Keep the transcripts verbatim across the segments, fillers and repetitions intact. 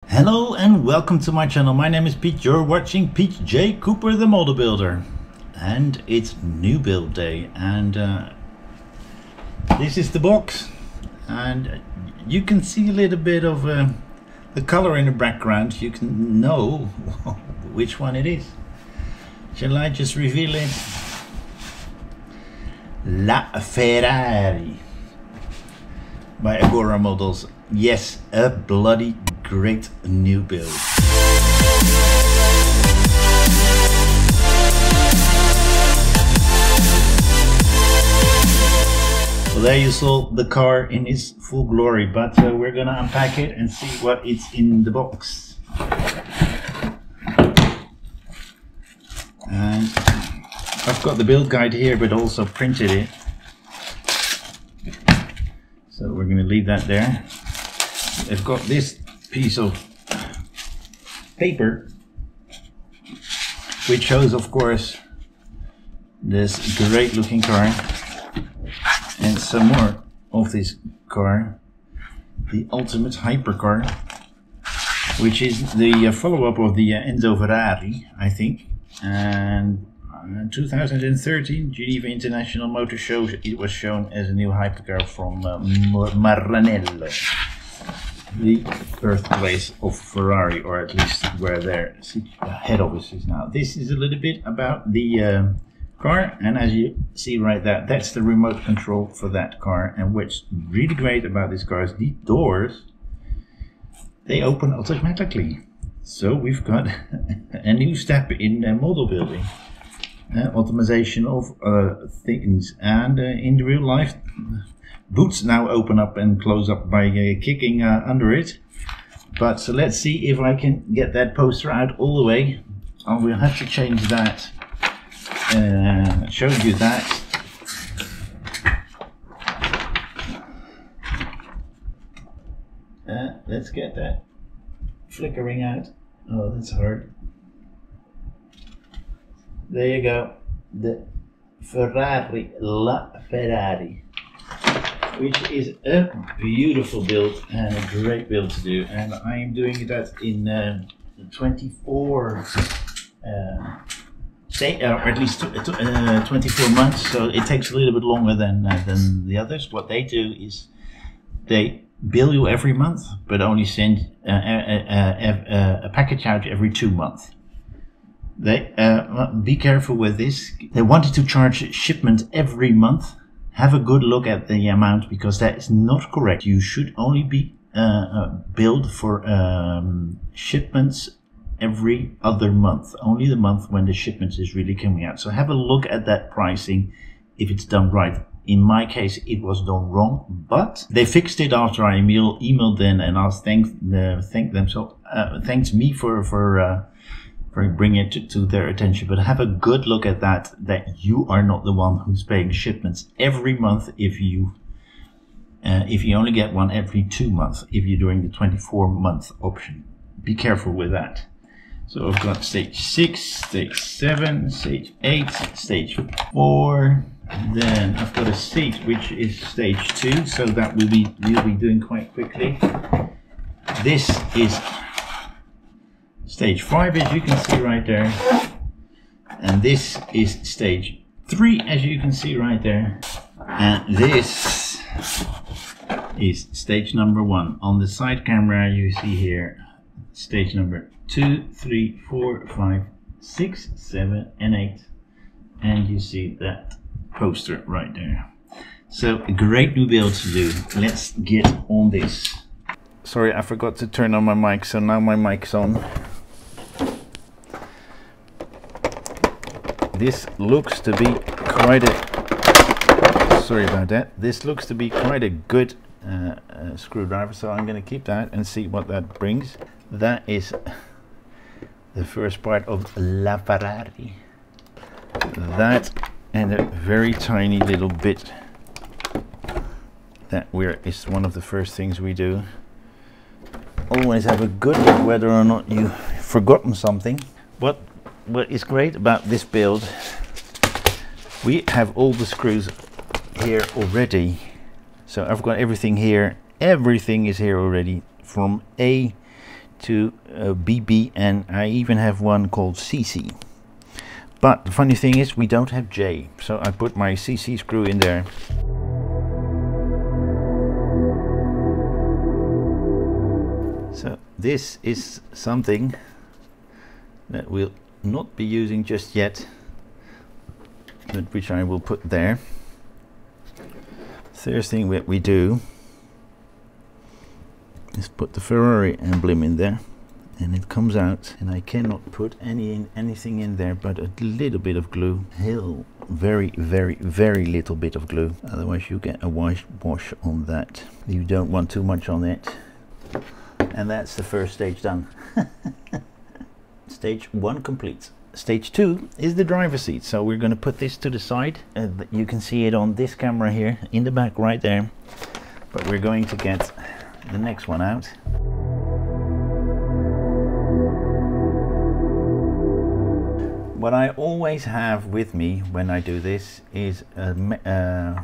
Hello and welcome to my channel. My name is Pete. You're watching PeteJCooper the model builder, and it's new build day, and uh, this is the box, and you can see a little bit of uh, the color in the background. You can know which one it is. Shall I just reveal it? LaFerrari by Agoramodels. Yes, a bloody great new build. Well, there you saw the car in its full glory, but uh, we're gonna unpack it and see what it's in the box. And I've got the build guide here, but also printed it. So we're gonna leave that there. I've got this piece of paper which shows, of course, this great looking car and some more of this car, the ultimate hypercar, which is the uh, follow-up of the uh, Enzo Ferrari, I think, and in two thousand thirteen Geneva International Motor Show it was shown as a new hypercar from uh, Maranello, the birthplace of Ferrari, or at least where their head office is now. This is a little bit about the uh, car, and as you see right there, that's the remote control for that car. And what's really great about this car is the doors, they open automatically. So we've got a new step in uh, model building, uh, optimization of uh, things, and uh, in the real life, boots now open up and close up by uh, kicking uh, under it. But so let's see if I can get that poster out all the way. I will have to change that. Uh, show you that. Uh, let's get that flickering out. Oh, that's hard. There you go. The Ferrari, LaFerrari, which is a beautiful build and a great build to do. And I am doing that in uh, twenty-four, uh, say, uh, or at least uh, twenty-four months. So it takes a little bit longer than uh, than the others. What they do is they bill you every month, but only send uh, a, a, a, a package out every two months. They uh, be careful with this. They wanted to charge shipment every month. Have a good look at the amount, because that is not correct. You should only be uh, uh, billed for um, shipments every other month, only the month when the shipment is really coming out. So have a look at that pricing if it's done right. In my case, it was done wrong, but they fixed it after I email, emailed them and asked thank uh, thank them. So uh, thanks me for for. Uh, for bringing it to, to their attention. But have a good look at that, that you are not the one who's paying shipments every month if you uh, if you only get one every two months if you're doing the twenty-four month option. Be careful with that. So I've got stage six, stage seven, stage eight, stage four, then I've got a seat which is stage two, so that will be we'll be doing quite quickly. This is stage five, as you can see right there, and this is stage three, as you can see right there, and this is stage number one. On the side camera you see here stage number two, three, four, five, six, seven and eight, and you see that poster right there. So a great new build to do. Let's get on this. Sorry, I forgot to turn on my mic, so now my mic's on. This looks to be quite a, sorry about that, this looks to be quite a good uh, uh, screwdriver, so I'm going to keep that and see what that brings. That is the first part of LaFerrari. That and a very tiny little bit that we're, is one of the first things we do. Always have a good look whether or not you've forgotten something. What What is great about this build, we have all the screws here already. So I've got everything here. Everything is here already, from A to uh, B B, and I even have one called C C. But the funny thing is we don't have J, so I put my C C screw in there. So this is something that we'll not be using just yet, but which I will put there. First thing that we do is put the Ferrari emblem in there, and it comes out, and I cannot put any in, anything in there but a little bit of glue. Hill, very very very little bit of glue, otherwise you get a wash wash on that. You don't want too much on it. And that's the first stage done. Stage one complete. Stage two is the driver's seat. So we're going to put this to the side. Uh, you can see it on this camera here in the back right there. But we're going to get the next one out. What I always have with me when I do this is a ma uh,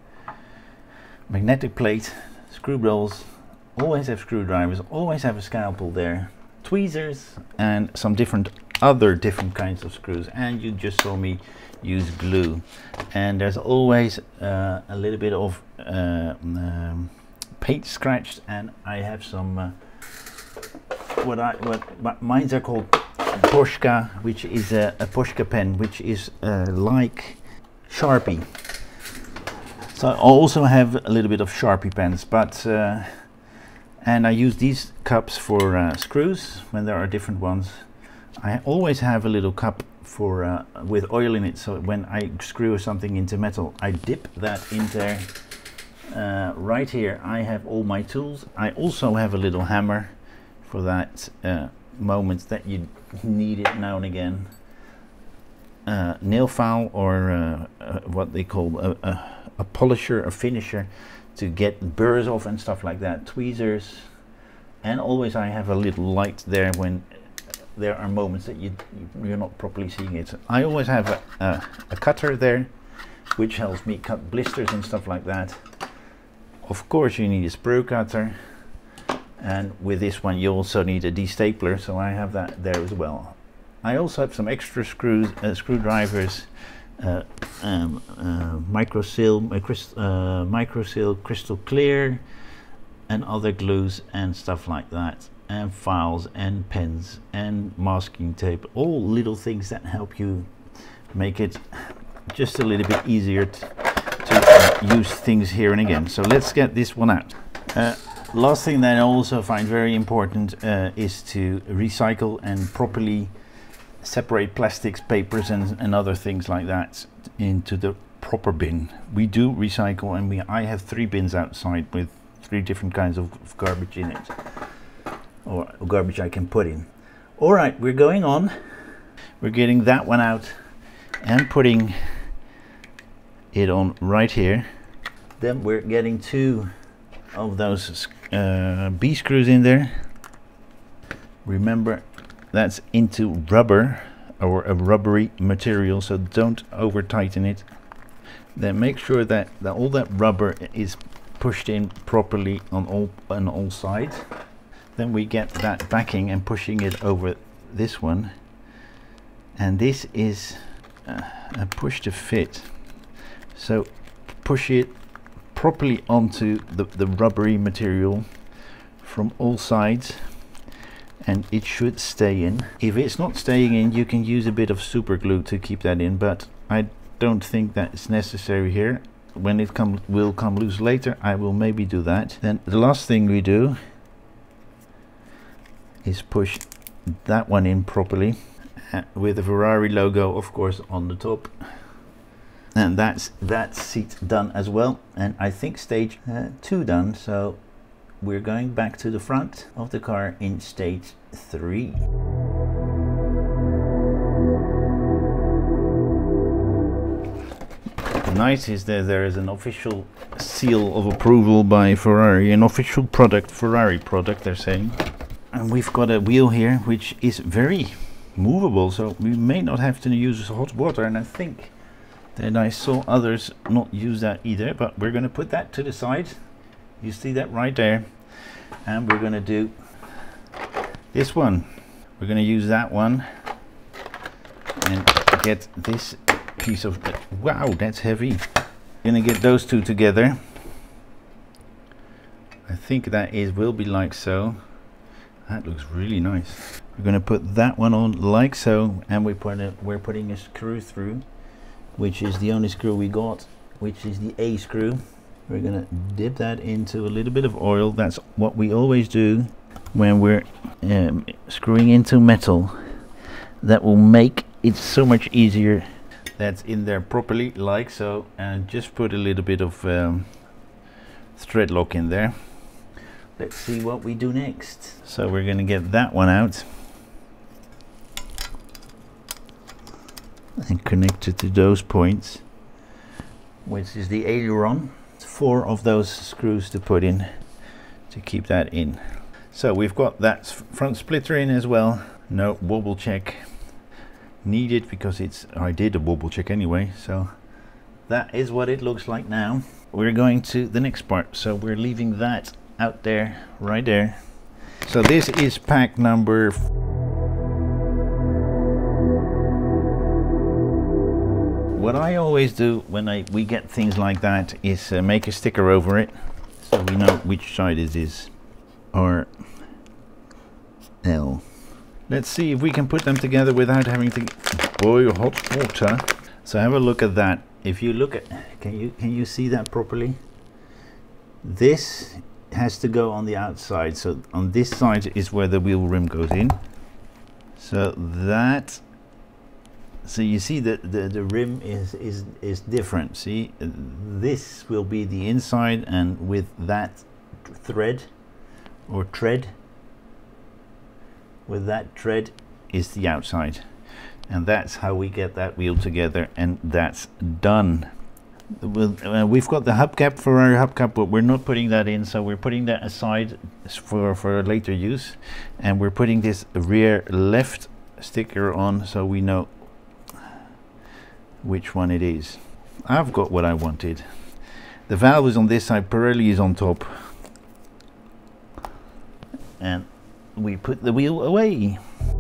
magnetic plate, screw rolls. Always have screwdrivers, always have a scalpel there, tweezers, and some different other different kinds of screws. And you just saw me use glue. And there's always uh, a little bit of uh, um, paint scratched, and I have some uh, what I what, what mines are called Posca, which is a, a Posca pen, which is uh, like Sharpie. So I also have a little bit of Sharpie pens, but. Uh, And I use these cups for uh, screws when there are different ones. I always have a little cup for uh, with oil in it, so when I screw something into metal, I dip that in there. Uh, right here I have all my tools. I also have a little hammer for that uh, moment that you need it now and again. Uh, nail file, or uh, uh, what they call a, a, a polisher, a finisher, to get burrs off and stuff like that, tweezers, and always I have a little light there when there are moments that you, you're not properly seeing it. So I always have a, a, a cutter there, which helps me cut blisters and stuff like that. Of course you need a sprue cutter, and with this one you also need a destapler, so I have that there as well. I also have some extra screws, uh, screwdrivers, Uh, um, uh, microsil, uh, crystal, uh, microsil crystal clear, and other glues and stuff like that, and files and pens and masking tape, all little things that help you make it just a little bit easier to uh, use things here and again. So let's get this one out. Uh, last thing that I also find very important uh, is to recycle and properly separate plastics, papers, and, and other things like that into the proper bin. We do recycle, and we I have three bins outside with three different kinds of, of garbage in it, or garbage I can put in. All right, we're going on. We're getting that one out and putting it on right here. Then we're getting two of those uh, B screws in there. Remember, that's into rubber, or a rubbery material, so don't over tighten it. Then make sure that, that all that rubber is pushed in properly on all on all sides. Then we get that backing and pushing it over this one, and this is uh, a push to fit, so push it properly onto the, the rubbery material from all sides, and it should stay in. If it's not staying in, you can use a bit of super glue to keep that in, but I don't think that it's necessary here. When it come, will come loose later, I will maybe do that. Then the last thing we do is push that one in properly, uh, with the Ferrari logo of course on the top. And that's that seat done as well, and I think stage uh, two done. So we're going back to the front of the car in stage three. Nice is that there is an official seal of approval by Ferrari, an official product, Ferrari product they're saying. And we've got a wheel here which is very movable, so we may not have to use hot water, and I think that I saw others not use that either, but we're going to put that to the side. You see that right there, and we're going to do This one, we're going to use that one and get this piece of, wow, that's heavy. Going to get those two together. I think that is will be like so. That looks really nice. We're going to put that one on like so, and we put it, we're putting a screw through, which is the only screw we got, which is the A screw. We're going to dip that into a little bit of oil. That's what we always do when we're um, screwing into metal. That will make it so much easier. That's in there properly like so, and just put a little bit of um, thread lock in there. Let's see what we do next. So we're going to get that one out and connect it to those points, which is the aileron. Four of those screws to put in to keep that in. So we've got that front splitter in as well. No wobble check needed because it's, I did a wobble check anyway. So that is what it looks like now. We're going to the next part. So we're leaving that out there, right there. So this is pack number what I always do when I we get things like that is uh, make a sticker over it so we know which side it is. Or L. Let's see if we can put them together without having to boil hot water. So have a look at that. If you look at, can you can you see that properly? This has to go on the outside, so on this side is where the wheel rim goes in. So that, so you see that the, the rim is, is, is different. See, this will be the inside, and with that thread or tread, with that tread is the outside. And that's how we get that wheel together, and that's done. Uh, we've got the hubcap for our hubcap, but we're not putting that in, so we're putting that aside for for later use, and we're putting this rear left sticker on so we know which one it is. I've got what I wanted. The valve is on this side, Pirelli is on top, and we put the wheel away.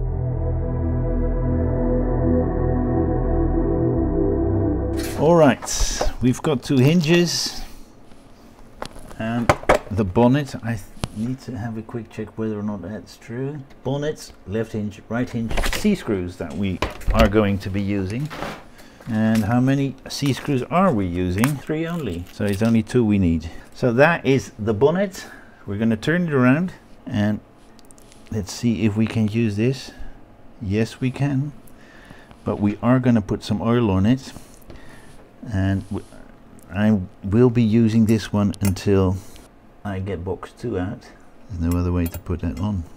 Alright, we've got two hinges and the bonnet. I need to have a quick check whether or not that's true. Bonnet, left hinge, right hinge, C-screws that we are going to be using. And how many C-screws are we using? Three only, so it's only two we need. So that is the bonnet. We're going to turn it around and let's see if we can use this. Yes, we can, but we are going to put some oil on it. And I will be using this one until I get box two out. There's no other way to put that on.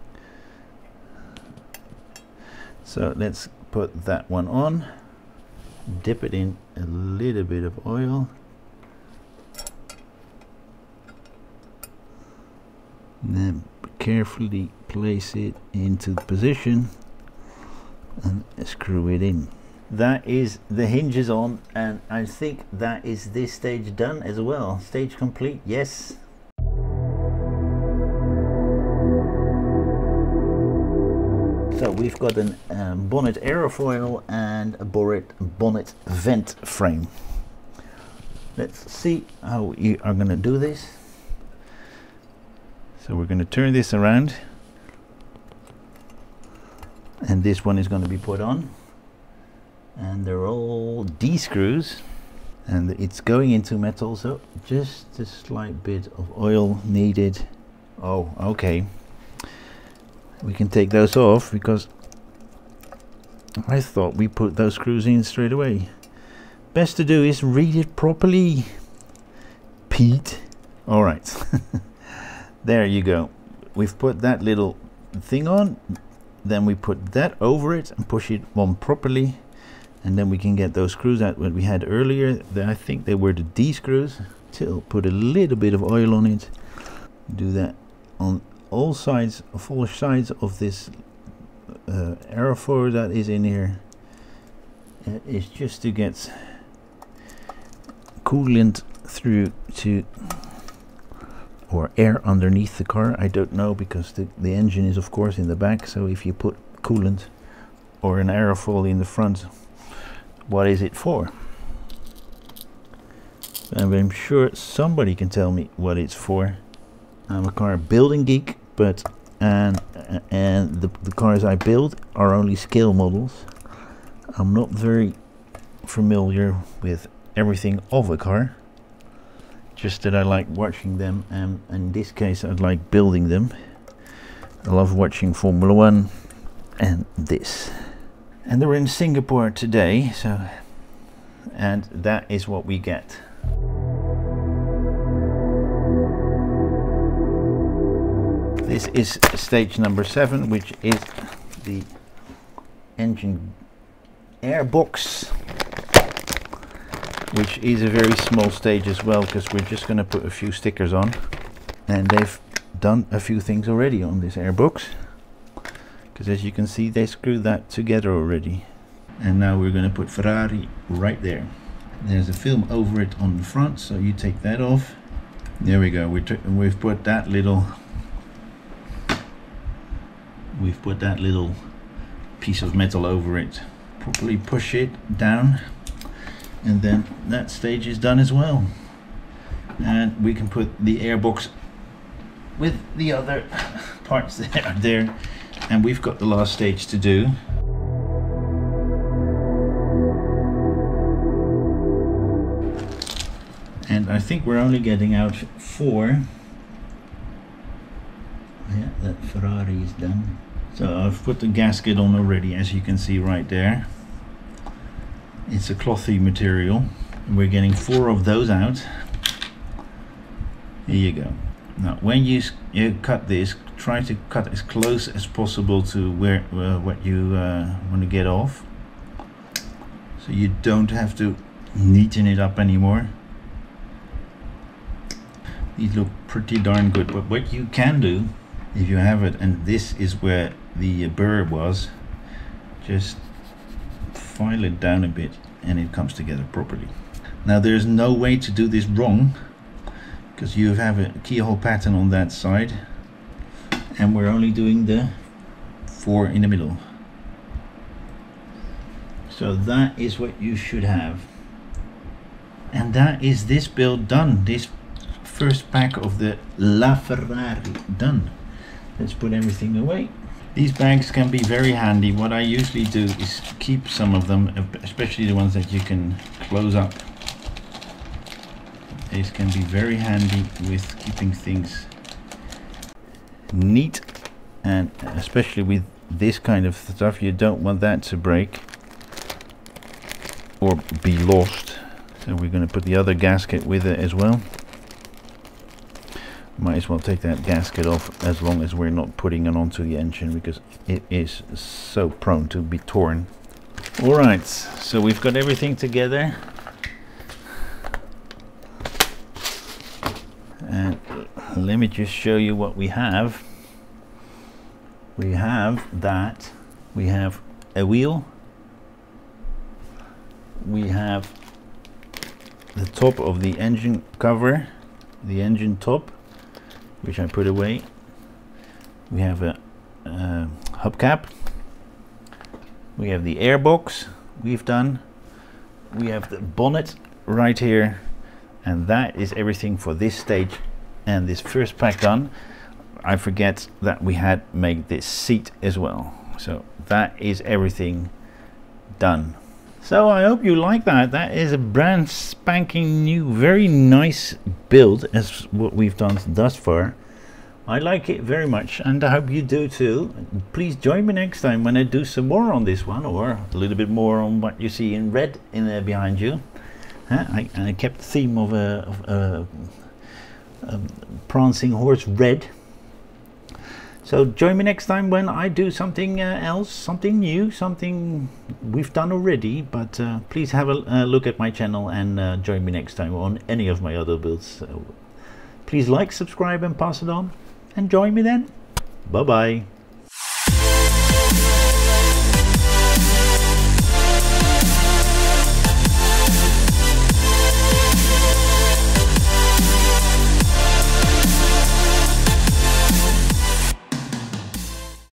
So let's put that one on, dip it in a little bit of oil, and then carefully place it into the position and screw it in. That is the hinges on, and I think that is this stage done as well. Stage complete, yes. So we've got a um, bonnet aerofoil and a bonnet, bonnet vent frame. Let's see how we are going to do this. So we're going to turn this around, and this one is going to be put on. And they're all D screws, and it's going into metal, so just a slight bit of oil needed. Oh, okay, we can take those off because I thought we put those screws in straight away. Best to do is read it properly, Pete. All right. There you go. We've put that little thing on, then we put that over it and push it on properly. And then we can get those screws out that we had earlier. I think they were the D screws. Still put a little bit of oil on it. Do that on all sides, all sides of this uh, aerofoil that is in here. It is just to get coolant through to or air underneath the car. I don't know, because the, the engine is of course in the back, so if you put coolant or an aerofoil in the front, what is it for? And I'm sure somebody can tell me what it's for. I'm a car building geek, but and and the, the cars I build are only scale models. I'm not very familiar with everything of a car, just that I like watching them, and in this case I like building them. I love watching Formula One and this. And they're in Singapore today, so, and that is what we get. This is stage number seven, which is the engine airbox, which is a very small stage as well, because we're just going to put a few stickers on, and they've done a few things already on this airbox, because as you can see they screwed that together already. And now we're going to put Ferrari right there. There's a film over it on the front, so you take that off. There we go. We we've put that little we've put that little piece of metal over it. Properly push it down, and then that stage is done as well. And we can put the airbox with the other parts that are there, and we've got the last stage to do. And I think we're only getting out four. Yeah, that Ferrari is done. So I've put the gasket on already, as you can see right there. It's a clothy material, and we're getting four of those out. Here you go. Now when you, you cut this, try to cut as close as possible to where uh, what you uh, want to get off, so you don't have to neaten it up anymore. These look pretty darn good, but what you can do, if you have it, and this is where the burr was, just file it down a bit and it comes together properly. Now there's no way to do this wrong, because you have a keyhole pattern on that side, and we're only doing the four in the middle. So that is what you should have, and that is this build done. This first pack of the LaFerrari done. Let's put everything away. These bags can be very handy. What I usually do is keep some of them, especially the ones that you can close up. These can be very handy with keeping things neat, and especially with this kind of stuff, you don't want that to break or be lost. So we're going to put the other gasket with it as well. Might as well take that gasket off, as long as we're not putting it onto the engine, because it is so prone to be torn. Alright, so we've got everything together, and let me just show you what we have. We have that, we have a wheel, we have the top of the engine cover, the engine top, which I put away. We have a uh, hubcap. We have the airbox we've done. We have the bonnet right here, and that is everything for this stage and this first pack done. I forget that we had made this seat as well. So that is everything done. So I hope you like that. That is a brand spanking new, very nice build as what we've done thus far. I like it very much, and I hope you do too. Please join me next time when I do some more on this one, or a little bit more on what you see in red in there behind you. Uh, I, I kept the theme of a, of a, a prancing horse red. So join me next time when I do something uh, else, something new, something we've done already. But uh, please have a uh, look at my channel, and uh, join me next time on any of my other builds. So please like, subscribe, and pass it on. And join me then. Bye bye.